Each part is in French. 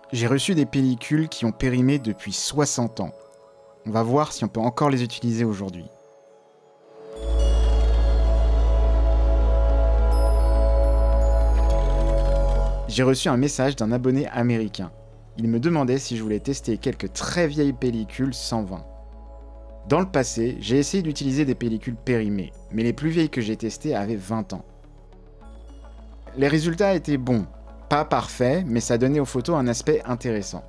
J'ai reçu des pellicules qui ont périmé depuis 60 ans. On va voir si on peut encore les utiliser aujourd'hui. J'ai reçu un message d'un abonné américain. Il me demandait si je voulais tester quelques très vieilles pellicules 120. Dans le passé, j'ai essayé d'utiliser des pellicules périmées, mais les plus vieilles que j'ai testées avaient 20 ans. Les résultats étaient bons. Pas parfait, mais ça donnait aux photos un aspect intéressant.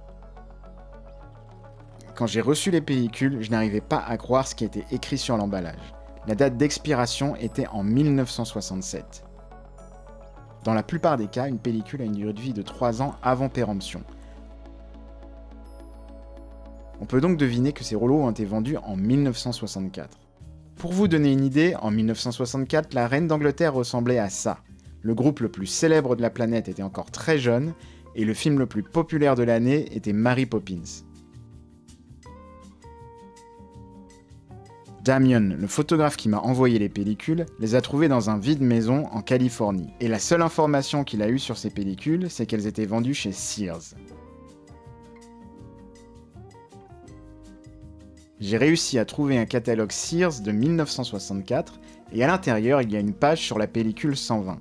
Quand j'ai reçu les pellicules, je n'arrivais pas à croire ce qui était écrit sur l'emballage. La date d'expiration était en 1967. Dans la plupart des cas, une pellicule a une durée de vie de 3 ans avant péremption. On peut donc deviner que ces rouleaux ont été vendus en 1964. Pour vous donner une idée, en 1964, la reine d'Angleterre ressemblait à ça. Le groupe le plus célèbre de la planète était encore très jeune, et le film le plus populaire de l'année était Mary Poppins. Damien, le photographe qui m'a envoyé les pellicules, les a trouvées dans un vide-maison en Californie. Et la seule information qu'il a eue sur ces pellicules, c'est qu'elles étaient vendues chez Sears. J'ai réussi à trouver un catalogue Sears de 1964, et à l'intérieur, il y a une page sur la pellicule 120.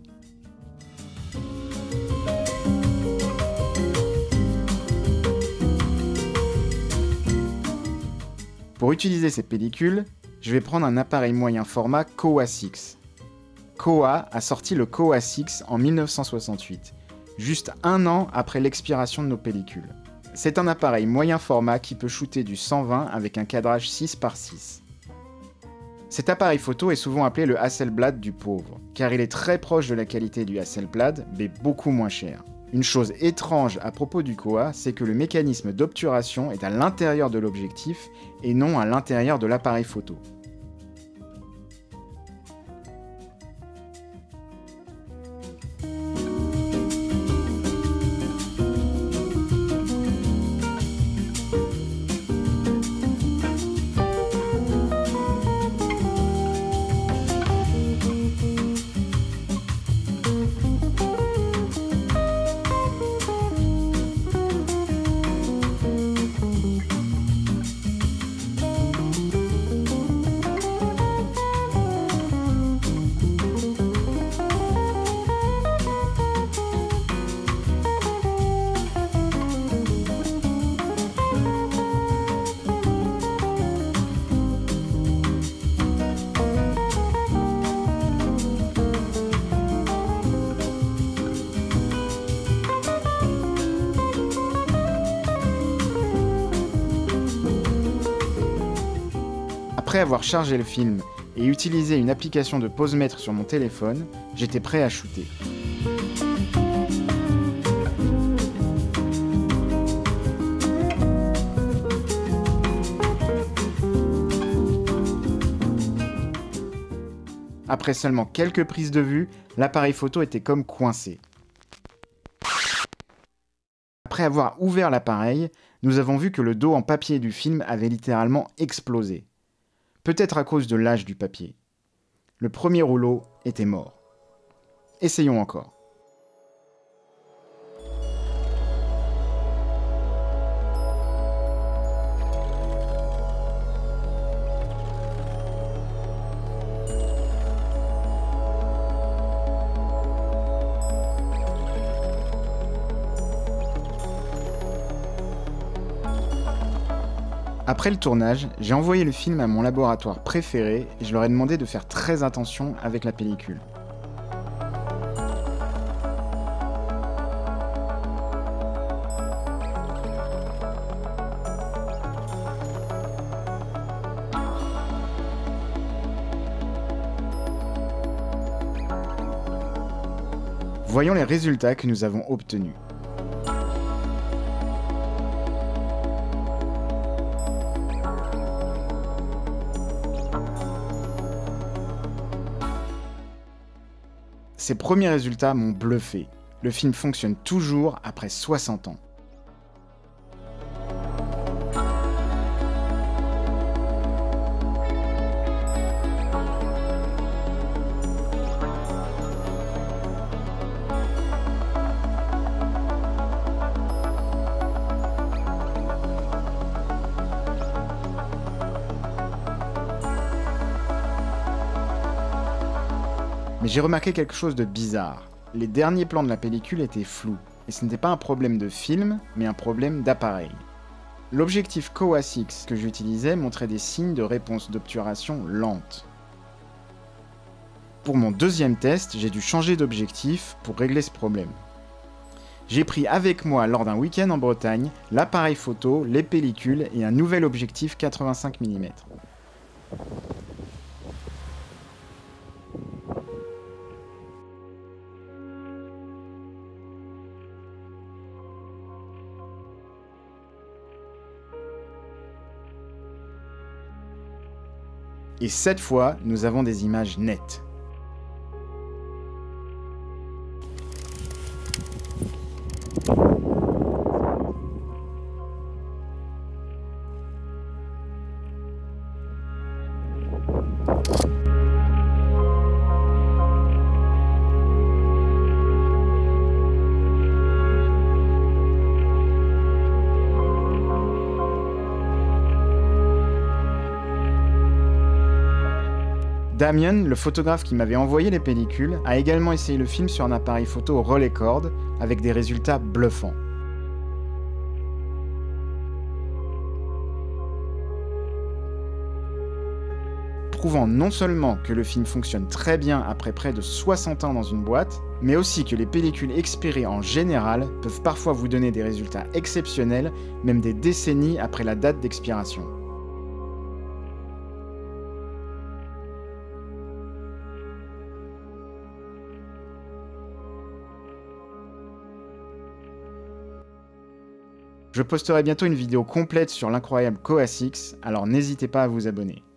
Pour utiliser ces pellicules, je vais prendre un appareil moyen format Kowa 6. Kowa a sorti le Kowa 6 en 1968, juste un an après l'expiration de nos pellicules. C'est un appareil moyen format qui peut shooter du 120 avec un cadrage 6x6. Cet appareil photo est souvent appelé le Hasselblad du pauvre, car il est très proche de la qualité du Hasselblad, mais beaucoup moins cher. Une chose étrange à propos du Kowa, c'est que le mécanisme d'obturation est à l'intérieur de l'objectif et non à l'intérieur de l'appareil photo. Après avoir chargé le film et utilisé une application de pose-mètre sur mon téléphone, j'étais prêt à shooter. Après seulement quelques prises de vue, l'appareil photo était comme coincé. Après avoir ouvert l'appareil, nous avons vu que le dos en papier du film avait littéralement explosé. Peut-être à cause de l'âge du papier. Le premier rouleau était mort. Essayons encore. Après le tournage, j'ai envoyé le film à mon laboratoire préféré et je leur ai demandé de faire très attention avec la pellicule. Voyons les résultats que nous avons obtenus. Ces premiers résultats m'ont bluffé. Le film fonctionne toujours après 60 ans. Mais j'ai remarqué quelque chose de bizarre. Les derniers plans de la pellicule étaient flous, et ce n'était pas un problème de film, mais un problème d'appareil. L'objectif Kowa 6 que j'utilisais montrait des signes de réponse d'obturation lente. Pour mon deuxième test, j'ai dû changer d'objectif pour régler ce problème. J'ai pris avec moi lors d'un week-end en Bretagne l'appareil photo, les pellicules et un nouvel objectif 85 mm. Et cette fois, nous avons des images nettes. Damien, le photographe qui m'avait envoyé les pellicules, a également essayé le film sur un appareil photo Rolleicord avec des résultats bluffants. Prouvant non seulement que le film fonctionne très bien après près de 60 ans dans une boîte, mais aussi que les pellicules expirées en général peuvent parfois vous donner des résultats exceptionnels, même des décennies après la date d'expiration. Je posterai bientôt une vidéo complète sur l'incroyable Kowa 6, alors n'hésitez pas à vous abonner.